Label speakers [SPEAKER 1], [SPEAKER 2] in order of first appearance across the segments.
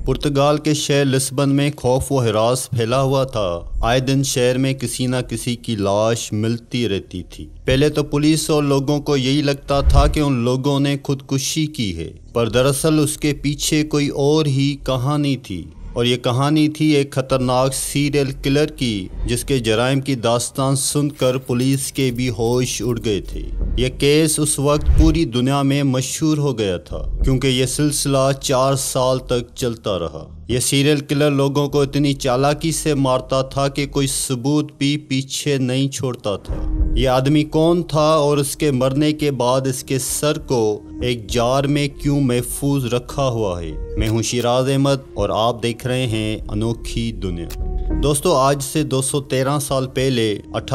[SPEAKER 1] पुर्तगाल के शहर लिस्बन में खौफ व हरास फैला हुआ था। आए दिन शहर में किसी न किसी की लाश मिलती रहती थी। पहले तो पुलिस और लोगों को यही लगता था कि उन लोगों ने खुदकुशी की है, पर दरअसल उसके पीछे कोई और ही कहानी थी। और ये कहानी थी एक खतरनाक सीरियल किलर की, जिसके जराइम की दास्तान सुनकर पुलिस के भी होश उड़ गए थे। यह केस उस वक्त पूरी दुनिया में मशहूर हो गया था, क्योंकि यह सिलसिला 4 साल तक चलता रहा। यह सीरियल किलर लोगों को इतनी चालाकी से मारता था कि कोई सबूत भी पीछे नहीं छोड़ता था। यह आदमी कौन था और उसके मरने के बाद इसके सर को एक जार में क्यों महफूज रखा हुआ है? मैं हूं शिराज अहमद और आप देख रहे हैं अनोखी दुनिया। दोस्तों, आज से 213 साल पहले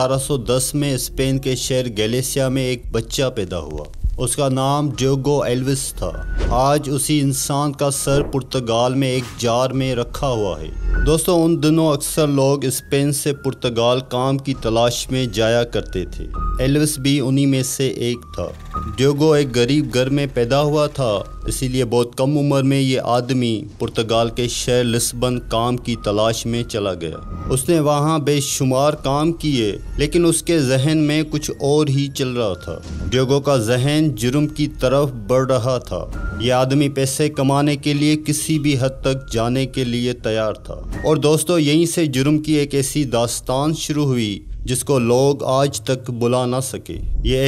[SPEAKER 1] 1810 में स्पेन के शहर गैलिसिया में एक बच्चा पैदा हुआ। उसका नाम डियोगो एल्विस था। आज उसी इंसान का सर पुर्तगाल में एक जार में रखा हुआ है। दोस्तों, उन दिनों अक्सर लोग स्पेन से पुर्तगाल काम की तलाश में जाया करते थे। एल्विस भी उन्हीं में से एक था। डियोगो एक गरीब घर में पैदा हुआ था, इसीलिए बहुत कम उम्र में ये आदमी पुर्तगाल के शहर लिस्बन काम की तलाश में चला गया। उसने वहाँ बेशुमार काम किए, लेकिन उसके जहन में कुछ और ही चल रहा था। डियोगो का जहन जुर्म की तरफ बढ़ रहा था। यह आदमी पैसे कमाने के लिए किसी भी हद तक जाने के लिए तैयार था। और दोस्तों, यहीं से जुर्म की एक ऐसी दास्तान शुरू हुई जिसको लोग आज तक भुला ना सके। ये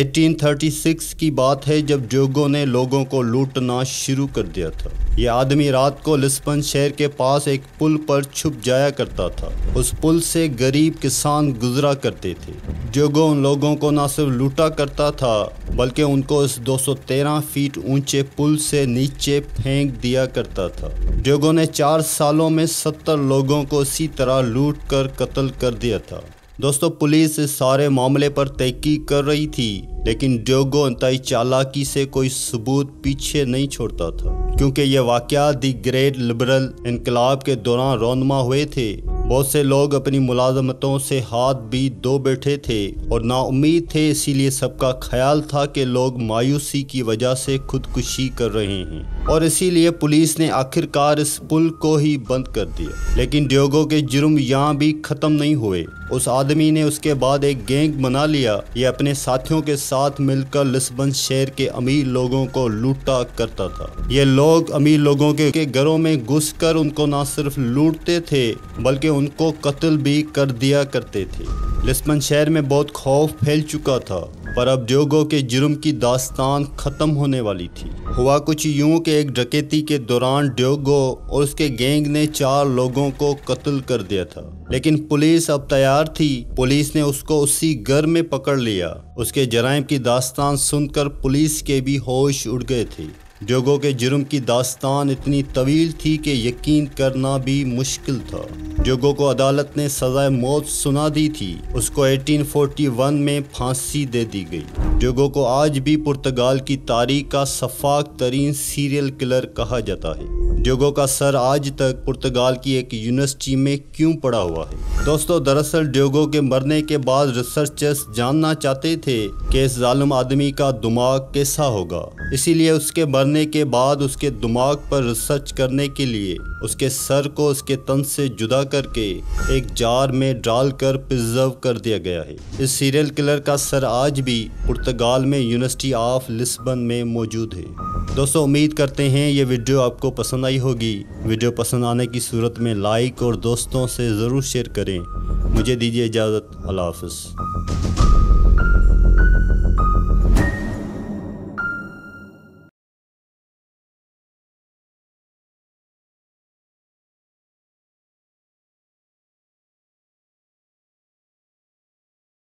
[SPEAKER 1] 1836 की बात है, जब डियोगो ने लोगों को लूटना शुरू कर दिया था। यह आदमी रात को लिस्बन शहर के पास एक पुल पर छुप जाया करता था। उस पुल से गरीब किसान गुजरा करते थे। डियोगो उन लोगों को न सिर्फ लूटा करता था, बल्कि उनको इस 213 फीट ऊंचे पुल से नीचे फेंक दिया करता था। डियोगो ने 4 सालों में 70 लोगों को इसी तरह लूट कर कत्ल कर दिया था। दोस्तों, पुलिस इस सारे मामले पर तहकीक कर रही थी, लेकिन डियोगो इंतहाई चालाकी से कोई सबूत पीछे नहीं छोड़ता था, क्योंकि यह वाकया दी ग्रेट लिबरल इनकलाब के दौरान रौनमा हुए थे। बहुत से लोग अपनी मुलाजमतों से हाथ भी धो बैठे थे और नाउम्मीद थे, इसीलिए सबका ख्याल था कि लोग मायूसी की वजह से खुदकुशी कर रहे हैं, और इसीलिए पुलिस ने आखिरकार इस पुल को ही बंद कर दिया। लेकिन डियोगो के जुर्म यहाँ भी ख़त्म नहीं हुए। उस आदमी ने उसके बाद एक गैंग बना लिया। ये अपने साथियों के साथ मिलकर लिस्बन शहर के अमीर लोगों को लूटा करता था। ये लोग अमीर लोगों के घरों में घुसकर उनको न सिर्फ लूटते थे, बल्कि उनको कत्ल भी कर दिया करते थे। लिस्बन शहर में बहुत खौफ फैल चुका था, पर अब डियोगो के जुर्म की दास्तान ख़त्म होने वाली थी। हुआ कुछ यूं कि एक डकैती के दौरान डियोगो और उसके गैंग ने 4 लोगों को कत्ल कर दिया था, लेकिन पुलिस अब तैयार थी। पुलिस ने उसको उसी घर में पकड़ लिया। उसके जराइम की दास्तान सुनकर पुलिस के भी होश उड़ गए थे। डियोगो के जुर्म की दास्तान इतनी तवील थी कि यकीन करना भी मुश्किल था। डियोगो को अदालत ने सज़ाए मौत सुना दी थी। उसको 1841 में फांसी दे दी गई। डियोगो को आज भी पुर्तगाल की तारीख का सफाक तरीन सीरियल किलर कहा जाता है। डियोगो का सर आज तक पुर्तगाल की एक यूनिवर्सिटी में क्यों पड़ा हुआ है? दोस्तों, दरअसल डियोगो के मरने के बाद रिसर्चर्स जानना चाहते थे कि इस जालिम आदमी का दिमाग कैसा होगा। इसीलिए उसके मरने के बाद उसके दिमाग पर रिसर्च करने के लिए उसके सर को उसके तन से जुदा करके एक जार में डालकर प्रिजर्व कर दिया गया है। इस सीरियल किलर का सर आज भी पुर्तगाल में यूनिवर्सिटी ऑफ लिस्बन में मौजूद है। दोस्तों, उम्मीद करते हैं ये वीडियो आपको पसंद आई होगी। वीडियो पसंद आने की सूरत में लाइक और दोस्तों से ज़रूर शेयर करें। मुझे दीजिए इजाज़त। अल्लाह हाफ़िज़।